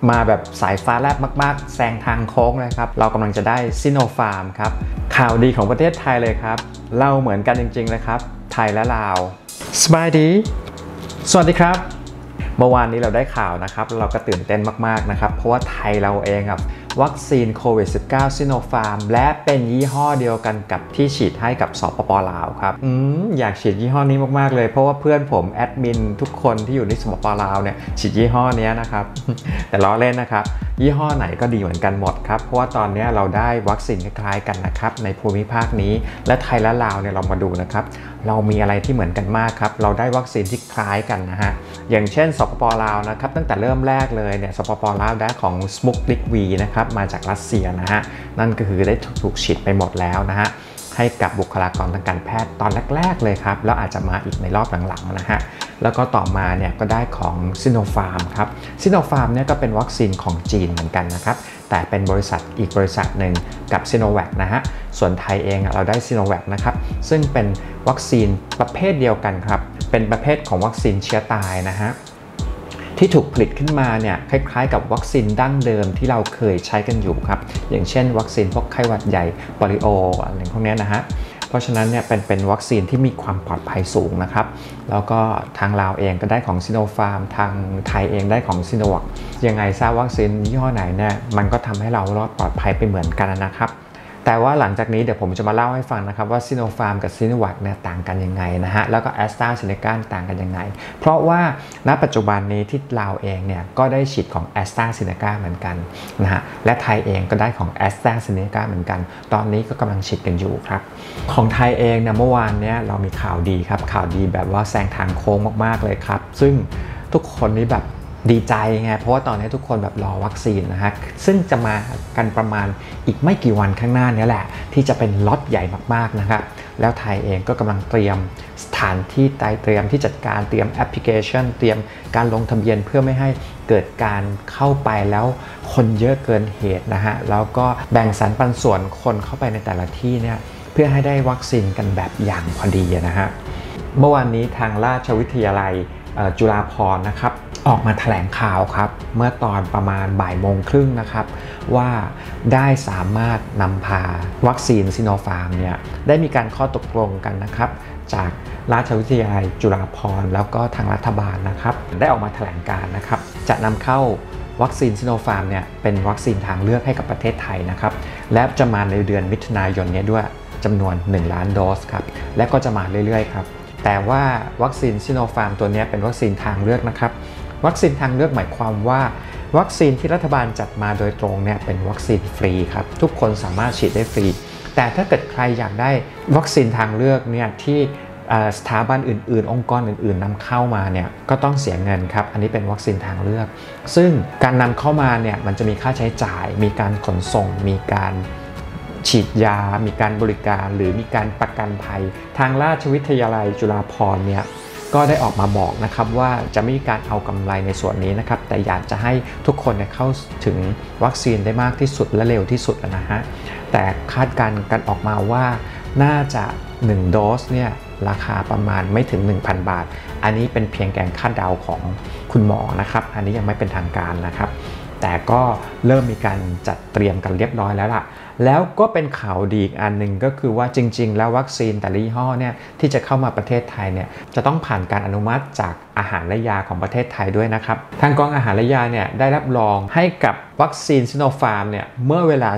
มาแบบสายฟ้าแลบมากๆแซงทางโค้งเลยครับเรากำลังจะได้ซิโนฟาร์มครับข่าวดีของประเทศไทยเลยครับเราเหมือนกันจริงๆเลยครับไทยและลาวสบายดีสวัสดีครับเมื่อวานนี้เราได้ข่าวนะครับเราก็ตื่นเต้นมากๆนะครับเพราะว่าไทยเราเองครับวัคซีนโควิด -19 ซิโนฟาร์มและเป็นยี่ห้อเดียวกันกับที่ฉีดให้กับสปป.ลาวครับอยากฉีดยี่ห้อนี้มากๆเลยเพราะว่าเพื่อนผมแอดมินทุกคนที่อยู่ในสปป.ลาวเนี่ยฉีดยี่ห้อนี้นะครับ แต่ล้อเล่นนะครับยี่ห้อไหนก็ดีเหมือนกันหมดครับเพราะว่าตอนนี้เราได้วัคซีนคล้ายๆกันนะครับในภูมิภาคนี้และไทยและลาวเนี่ยเรามาดูนะครับเรามีอะไรที่เหมือนกันมากครับเราได้วัคซีนที่คล้ายกันนะฮะอย่างเช่นสปป.ลาวนะครับตั้งแต่เริ่มแรกเลยเนี่ยสปป.ลาวได้ของสมุกลิกวีนะครับมาจากรัสเซียนะฮะนั่นก็คือได้ถูกฉีดไปหมดแล้วนะฮะให้กับบุคลากรทางการแพทย์ตอนแรกๆเลยครับแล้วอาจจะมาอีกในรอบหลังๆนะฮะแล้วก็ต่อมาเนี่ยก็ได้ของซิโนฟาร์มครับซิโนฟาร์มเนี่ยก็เป็นวัคซีนของจีนเหมือนกันนะครับแต่เป็นบริษัทอีกบริษัทหนึ่งกับซิโนแวคนะฮะส่วนไทยเองเราได้ซิโนแวคนะครับซึ่งเป็นวัคซีนประเภทเดียวกันครับเป็นประเภทของวัคซีนเชื้อตายนะฮะที่ถูกผลิตขึ้นมาเนี่ยคล้ายๆกับวัคซีนดั้งเดิมที่เราเคยใช้กันอยู่ครับอย่างเช่นวัคซีนพวกไข้หวัดใหญ่โปลิโออะไรพวกนี้นะฮะเพราะฉะนั้นเนี่ยเป็นวัคซีนที่มีความปลอดภัยสูงนะครับแล้วก็ทางลาวเองก็ได้ของซิโนฟาร์มทางไทยเองได้ของซิโนแวคยังไงทราบวัคซีนยี่ห้อไหนเนี่ยมันก็ทำให้เรารอดปลอดภัยไปเหมือนกันนะครับแต่ว่าหลังจากนี้เดี๋ยวผมจะมาเล่าให้ฟังนะครับว่าซิโนฟาร์มกับซิโนแวคเนี่ยต่างกันยังไงนะฮะแล้วก็แอสตราเซเนกาต่างกันยังไงเพราะว่าณปัจจุบันนี้ที่ลาวเองเนี่ยก็ได้ฉีดของแอสตราเซเนกาเหมือนกันนะฮะและไทยเองก็ได้ของแอสตราเซเนกาเหมือนกันตอนนี้ก็กำลังฉีดกันอยู่ครับของไทยเองเนี่ยเมื่อวานเนี้ยเรามีข่าวดีครับข่าวดีแบบว่าแซงทางโค้งมากๆเลยครับซึ่งทุกคนนี้แบบดีใจไงเพราะว่าตอนนี้ทุกคนแบบรอวัคซีนนะฮะซึ่งจะมากันประมาณอีกไม่กี่วันข้างหน้านี้แหละที่จะเป็นล็อตใหญ่มากๆนะครับแล้วไทยเองก็กำลังเตรียมสถานที่เตรียมที่จัดการเตรียมแอปพลิเคชันเตรียมการลงทะเบียนเพื่อไม่ให้เกิดการเข้าไปแล้วคนเยอะเกินเหตุนะฮะแล้วก็แบ่งสรรปันส่วนคนเข้าไปในแต่ละที่เนี่ยเพื่อให้ได้วัคซีนกันแบบอย่างพอดีนะฮะเมื่อวานนี้ทางราชวิทยาลัยจุฬาภรณ์นะครับออกมาแถลงข่าวครับเมื่อตอนประมาณบ่ายโมงครึ่งนะครับว่าได้สามารถนำพาวัคซีนซิโนฟาร์มเนี่ยได้มีการข้อตกลงกันนะครับจากราชวิทยาลัยจุฬาภรณ์แล้วก็ทางรัฐบาลนะครับได้ออกมาแถลงการนะครับจะนำเข้าวัคซีนซิโนฟาร์มเนี่ยเป็นวัคซีนทางเลือกให้กับประเทศไทยนะครับและจะมาในเดือนมิถุนายนนี้ด้วยจำนวน1 ล้านโดสครับและก็จะมาเรื่อยๆครับแต่ว่าวัคซีนซิโนฟาร์มตัวนี้เป็นวัคซีนทางเลือกนะครับวัคซีนทางเลือกหมายความว่าวัคซีนที่รัฐบาลจัดมาโดยตรงเนี่ยเป็นวัคซีนฟรีครับทุกคนสามารถฉีดได้ฟรีแต่ถ้าเกิดใครอยากได้วัคซีนทางเลือกเนี่ยที่สถาบันอื่นๆองค์กรอื่นๆนำเข้ามาเนี่ยก็ต้องเสียเงินครับอันนี้เป็นวัคซีนทางเลือกซึ่งการนำเข้ามาเนี่ยมันจะมีค่าใช้จ่ายมีการขนส่งมีการฉีดยามีการบริการหรือมีการประกันภัยทางราชวิทยาลัยจุฬาภรณ์เนี่ยก็ได้ออกมาบอกนะครับว่าจะไม่มีการเอากำไรในส่วนนี้นะครับแต่อยากจะให้ทุกคนเข้าถึงวัคซีนได้มากที่สุดและเร็วที่สุดนะฮะแต่คาดการณ์กันออกมาว่าน่าจะ1โดสเนี่ยราคาประมาณไม่ถึง 1,000 บาทอันนี้เป็นเพียงแค่คาดเดาของคุณหมอนะครับอันนี้ยังไม่เป็นทางการนะครับแต่ก็เริ่มมีการจัดเตรียมกันเรียบร้อยแล้วล่ะแล้วก็เป็นข่าวดีอีกอันหนึ่งก็คือว่าจริงๆแล้ววัคซีนแต่ละยี่ห้อเนี่ยที่จะเข้ามาประเทศไทยเนี่ยจะต้องผ่านการอนุมัติจากอาหารและยาของประเทศไทยด้วยนะครับทางกองอาหารและยาเนี่ยได้รับรองให้กับวัคซีนซิโนฟาร์มเนี่ยเมื่อเวลา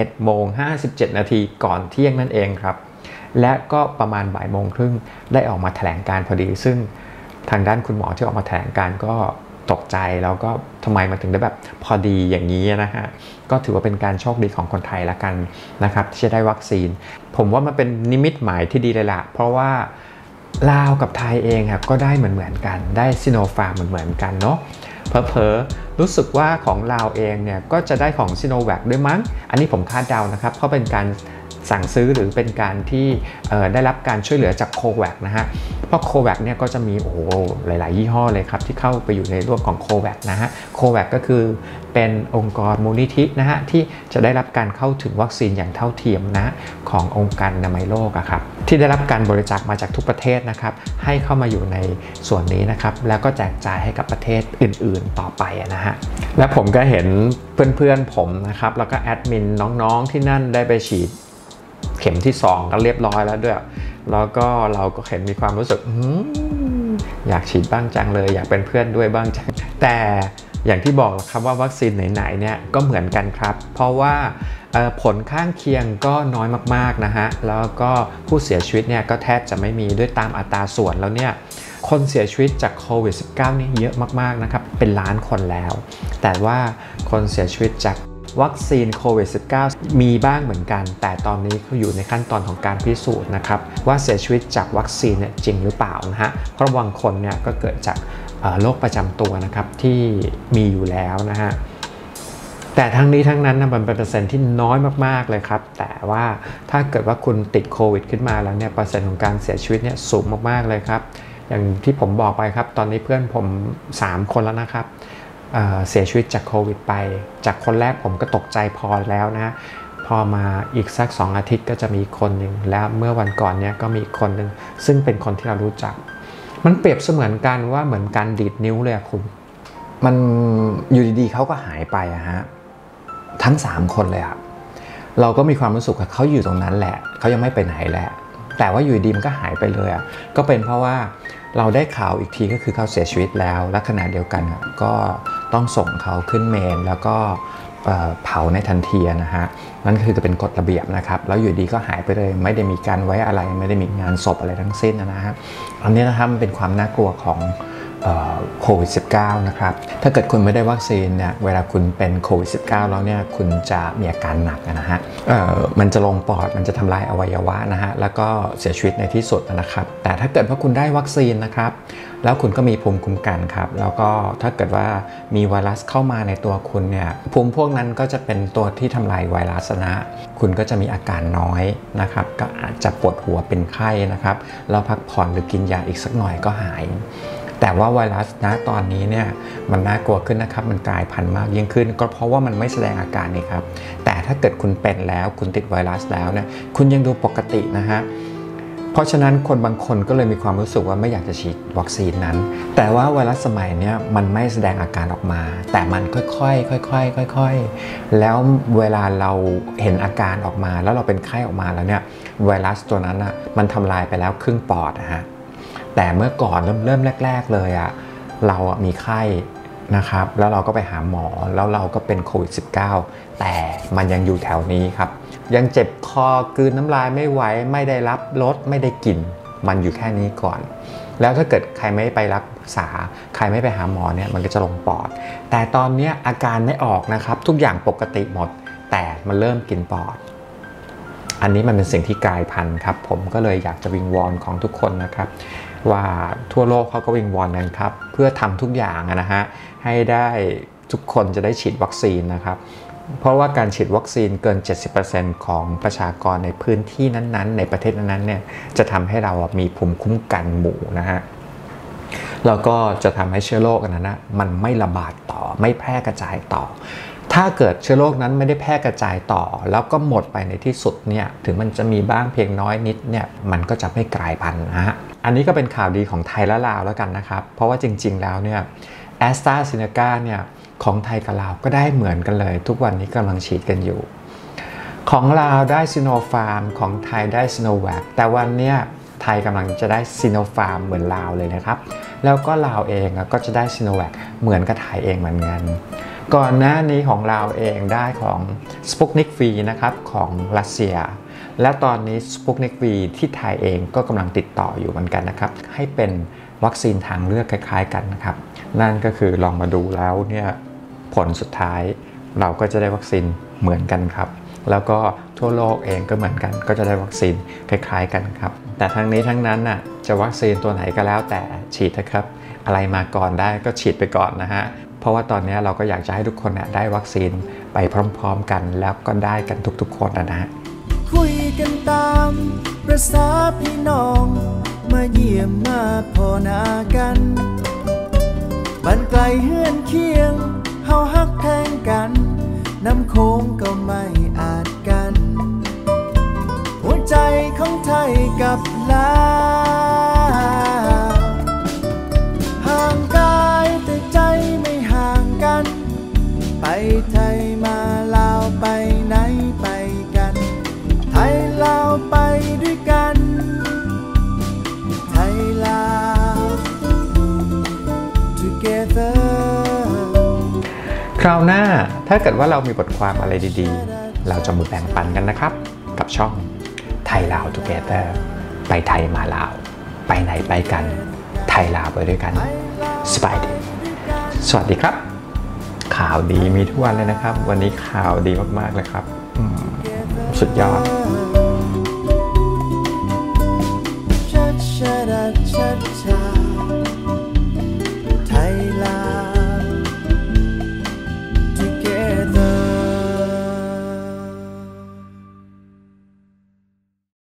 11:57 นาทีก่อนเที่ยงนั่นเองครับและก็ประมาณบ่ายโมงครึ่งได้ออกมาแถลงการพอดีซึ่งทางด้านคุณหมอที่ออกมาแถลงการก็ตกใจแล้วก็ทำไมมันถึงได้แบบพอดีอย่างนี้นะฮะก็ถือว่าเป็นการโชคดีของคนไทยละกันนะครับที่จะได้วัคซีนผมว่ามันเป็นนิมิตหมายที่ดีเลยล่ะเพราะว่าลาวกับไทยเองครับก็ได้เหมือนกันได้ซิโนฟาร์มเหมือนกันเนาะเผลอๆรู้สึกว่าของลาวเองเนี่ยก็จะได้ของซิโนแวคด้วยมั้งอันนี้ผมคาดเดานะครับเพราะเป็นการสั่งซื้อหรือเป็นการที่ได้รับการช่วยเหลือจากโควัคนะฮะเพราะโควัคเนี่ยก็จะมีหลายๆยี่ห้อเลยครับที่เข้าไปอยู่ในร่วมของโควัคนะฮะโควัคก็คือเป็นองค์กรมูลนิธินะฮะที่จะได้รับการเข้าถึงวัคซีนอย่างเท่าเทียมนะขององค์การอนามัยโลกครับที่ได้รับการบริจาคมาจากทุกประเทศนะครับให้เข้ามาอยู่ในส่วนนี้นะครับแล้วก็แจกจ่ายให้กับประเทศอื่นๆต่อไปนะฮะและผมก็เห็นเพื่อนๆผมนะครับแล้วก็แอดมินน้องๆที่นั่นได้ไปฉีดเข็มที่2กันเรียบร้อยแล้วด้วยแล้วก็เราก็เห็นมีความรู้สึกอยากฉีดบ้างจังเลยอยากเป็นเพื่อนด้วยบ้างจังแต่อย่างที่บอกครับว่าวัคซีนไหนๆเนี่ยก็เหมือนกันครับเพราะว่าผลข้างเคียงก็น้อยมากๆนะฮะแล้วก็ผู้เสียชีวิตเนี่ยก็แทบจะไม่มีด้วยตามอัตราส่วนแล้วเนี่ยคนเสียชีวิตจากโควิด -19 นี่เยอะมากๆนะครับเป็นล้านคนแล้วแต่ว่าคนเสียชีวิตจากวัคซีนโควิด -19 มีบ้างเหมือนกันแต่ตอนนี้เขาอยู่ในขั้นตอนของการพิสูจน์นะครับว่าเสียชีวิตจากวัคซีนเนี่ยจริงหรือเปล่านะฮะเพราะบางคนเนี่ยก็เกิดจากโรคประจำตัวนะครับที่มีอยู่แล้วนะฮะแต่ทั้งนี้ทั้งนั้นมันเป็นเปอร์เซ็นต์ที่น้อยมากๆเลยครับแต่ว่าถ้าเกิดว่าคุณติดโควิดขึ้นมาแล้วเนี่ยเปอร์เซ็นต์ของการเสียชีวิตเนี่ยสูงมากๆเลยครับอย่างที่ผมบอกไปครับตอนนี้เพื่อนผม3คนแล้วนะครับเสียชีวิตจากโควิดไปจากคนแรกผมก็ตกใจพอแล้วนะพอมาอีกสัก2 อาทิตย์ก็จะมีคนหนึ่งแล้วเมื่อวันก่อนเนี่ยก็มีคนหนึ่งซึ่งเป็นคนที่เรารู้จักมันเปรียบเสมือนกันว่าเหมือนการดีดนิ้วเลยคุณมันอยู่ดีๆเขาก็หายไปฮะทั้ง3คนเลยครับเราก็มีความรู้สึกว่าเขาอยู่ตรงนั้นแหละเขายังไม่ไปไหนแหละแต่ว่าอยู่ดีมันก็หายไปเลยก็เป็นเพราะว่าเราได้ข่าวอีกทีก็คือเขาเสียชีวิตแล้วและขณะเดียวกันก็ต้องส่งเขาขึ้นเมนแล้วก็เผาในทันทีนะฮะนั่นคือจะเป็นกฎระเบียบนะครับแล้วอยู่ดีก็หายไปเลยไม่ได้มีการไว้อะไรไม่ได้มีงานศพอะไรทั้งสิ้นนะฮะอันนี้นะครับมันเป็นความน่ากลัวของโควิด -19 นะครับถ้าเกิดคุณไม่ได้วัคซีนเนี่ยเวลาคุณเป็นโควิด -19 แล้วเนี่ยคุณจะมีอาการหนักนะฮะมันจะลงปอดมันจะทำลายอวัยวะนะฮะแล้วก็เสียชีวิตในที่สุดนะครับแต่ถ้าเกิดว่าคุณได้วัคซีนนะครับแล้วคุณก็มีภูมิคุ้มกันครับแล้วก็ถ้าเกิดว่ามีไวรัสเข้ามาในตัวคุณเนี่ยภูมิพวกนั้นก็จะเป็นตัวที่ทำลายไวรัสนะคุณก็จะมีอาการน้อยนะครับก็อาจจะปวดหัวเป็นไข้นะครับแล้วพักผ่อนหรือกินยาอีกสักหน่อยก็หายแต่ว่าไวรัสนะตอนนี้เนี่ยมันน่ากลัวขึ้นนะครับมันกลายพันธุ์มากยิ่งขึ้นก็เพราะว่ามันไม่แสดงอาการนี่ครับแต่ถ้าเกิดคุณเป็นแล้วคุณติดไวรัสแล้วเนี่ยคุณยังดูปกตินะฮะเพราะฉะนั้นคนบางคนก็เลยมีความรู้สึกว่าไม่อยากจะฉีดวัคซีนนั้นแต่ว่าไวรัสสมัยนี้มันไม่แสดงอาการออกมาแต่มันค่อยๆแล้วเวลาเราเห็นอาการออกมาแล้วเราเป็นไข้ออกมาแล้วเนี่ยไวรัสตัวนั้นมันทำลายไปแล้วครึ่งปอดนะฮะแต่เมื่อก่อนเริ่มแรกๆเลยเรามีไข้นะครับแล้วเราก็ไปหาหมอแล้วเราก็เป็นโควิด -19 แต่มันยังอยู่แถวนี้ครับยังเจ็บคอกลืนน้ำลายไม่ไหวไม่ได้รับรสไม่ได้กลิ่นมันอยู่แค่นี้ก่อนแล้วถ้าเกิดใครไม่ไปรักษาใครไม่ไปหาหมอเนี่ยมันก็จะลงปอดแต่ตอนนี้อาการไม่ออกนะครับทุกอย่างปกติหมดแต่มันเริ่มกินปอดอันนี้มันเป็นสิ่งที่กลายพันธุ์ครับผมก็เลยอยากจะวิงวอนของทุกคนนะครับว่าทั่วโลกเขาก็วิงวอนกันครับเพื่อทำทุกอย่างนะฮะให้ได้ทุกคนจะได้ฉีดวัคซีนนะครับเพราะว่าการฉีดวัคซีนเกิน 70% ของประชากรในพื้นที่นั้นๆในประเทศนั้นๆเนี่ยจะทำให้เรามีภูมิคุ้มกันหมู่นะฮะแล้วก็จะทำให้เชื้อโรคนั้นนะมันไม่ระบาดต่อไม่แพร่กระจายต่อถ้าเกิดเชื้อโรคนั้นไม่ได้แพร่กระจายต่อแล้วก็หมดไปในที่สุดเนี่ยถึงมันจะมีบ้างเพียงน้อยนิดเนี่ยมันก็จะไม่กลายพันธุ์นะฮะอันนี้ก็เป็นข่าวดีของไทยและลาวแล้วกันนะครับเพราะว่าจริงๆแล้วเนี่ยแอสตราเซเนกาเนี่ยของไทยกับลาวก็ได้เหมือนกันเลยทุกวันนี้กำลังฉีดกันอยู่ของลาวได้ซิโนฟาร์มของไทยได้ซิโนแวคแต่วันนี้ไทยกำลังจะได้ซิโนฟาร์มเหมือนลาวเลยนะครับแล้วก็ลาวเองก็จะได้ซิโนแวคเหมือนกับไทยเองเหมือนกันก่อนหน้านี้ของลาวเองได้ของสปุกนิก V นะครับของรัสเซียและตอนนี้สปุกนิก V ที่ไทยเองก็กำลังติดต่ออยู่เหมือนกันนะครับให้เป็นวัคซีนทางเลือกคล้ายๆกันนะครับนั่นก็คือลองมาดูแล้วเนี่ยผลสุดท้ายเราก็จะได้วัคซีนเหมือนกันครับแล้วก็ทั่วโลกเองก็เหมือนกันก็จะได้วัคซีนคล้ายๆกันครับแต่ทั้งนี้ทั้งนั้นจะวัคซีนตัวไหนก็แล้วแต่ฉีดนะครับอะไรมาก่อนได้ก็ฉีดไปก่อนนะฮะเพราะว่าตอนนี้เราก็อยากจะให้ทุกคนได้วัคซีนไปพร้อมๆกันแล้วก็ได้กันทุกๆคนนะฮะคุยกันตามประสาพี่น้องมาเยี่ยมมาพอหน้ากันบ้านไกลเฮือนเคียงเฮาฮักแพงกันน้ำโค้งก็ไม่อาจกันหัวใจของไทยกับลาวห่างกายแต่ใจไม่ห่างกันไปไทยมาลาวไปไหนไปกันไทยลาวไปด้วยกันไทยลาว together คราวหน้าถ้าเกิดว่าเรามีบทความอะไรดีๆเราจะมาแบ่งปันกันนะครับกับช่องไทยลาว Together ไปไทยมาลาวไปไหนไปกันไทยลาวไปด้วยกันสบายดีสวัสดีครับข่าวดีมีทุกวันเลยนะครับวันนี้ข่าวดีมากๆเลยครับสุดยอดชัดชัดชัด